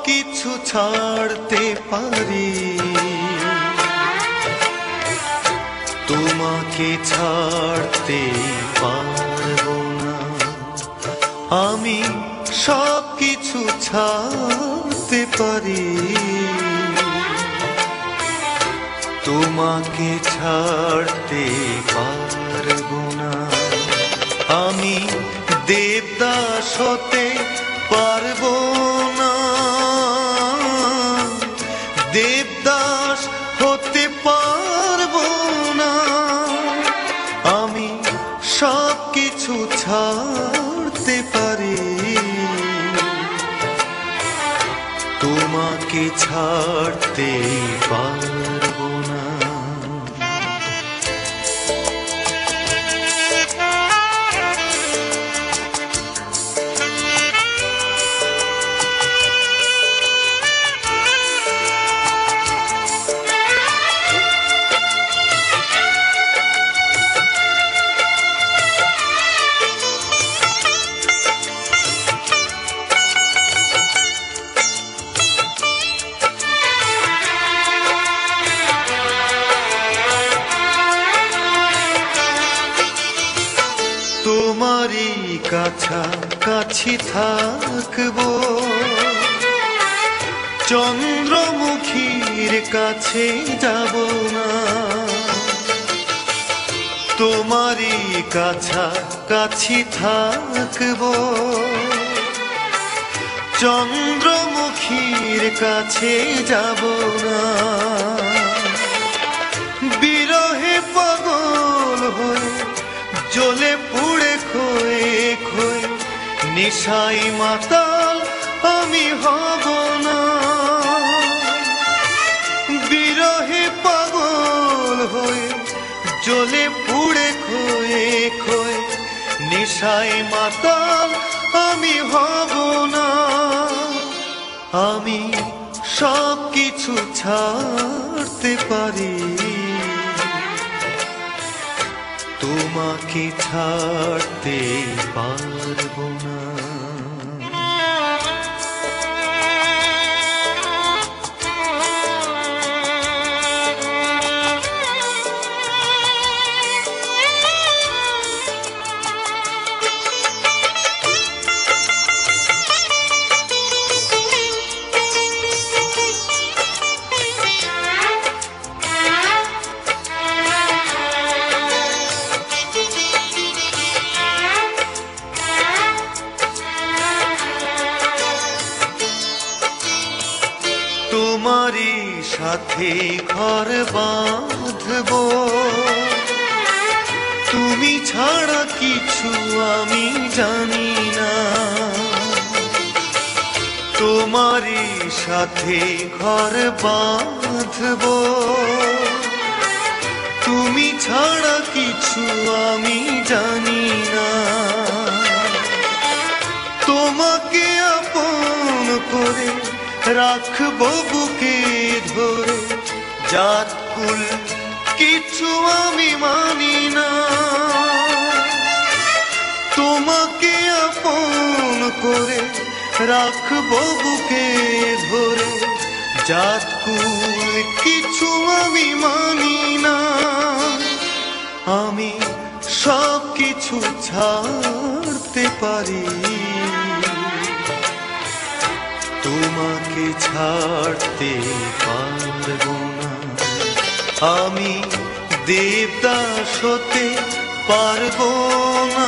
কিছু ছাড়তে পারি, তোমাকে ছাড়তে পারবো না। আমি সব কিছু ছাড়তে পারি, তোমাকে ছাড়তে পারবো না। আমি দেবদাস হতে পারবো না, দেবদাস হতে পারবো না। আমি সব কিছু ছাড়তে পারি, তোমাকে ছাড়তে পারবো না। তোমারই কাছাকাছি থাকবো, চন্দ্রমুখীর কাছে যাব না। তোমারই কাছাকাছি থাকবো, চন্দ্রমুখীর কাছে যাব না। বিরহে পাগল হয়ে জ্বলে পুড়ে খয়ে খয়ে নেশাই মাতাল আমি হব না। বিরহে পাগল হয়ে জ্বলে পুড়ে খয়ে খয়ে নেশাই মাতাল আমি হব না। আমি সব কিছু ছাড়তে পারি, তোমাকে ছাড়তে পারবো না। তোমারই সাথে ঘর বাঁধবো, তুমি ছাড়া কিছু আমি জানি না। তোমারই সাথে ঘর বাঁধবো, তুমি ছাড়া কিছু আমি জানি না। তোমাকে আপন করে রাখবো বুকে ধরে, জাতকুল কিছু আমি মানি না। তোমাকে আপন করে রাখবো বুকে ধরে, জাতকুল কিছু আমি মানি না। আমি সব কিছু ছাড়তে পারি, তোমাকে ছাড়তে পারবো না। আমি দেবদাস হতে পারবো না,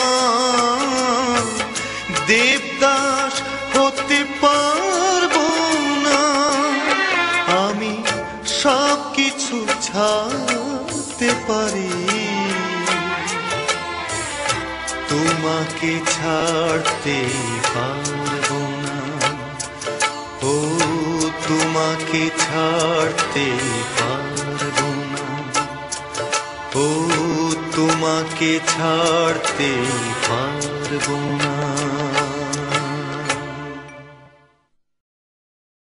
দেবদাস হতে পারবো না। আমি সব কিছু ছাড়তে পারি, তোমাকে ছাড়তে পারবো না। ও তোমাকে ছাড়তে পারবো না, ও তোমাকে ছাড়তে পারবো না।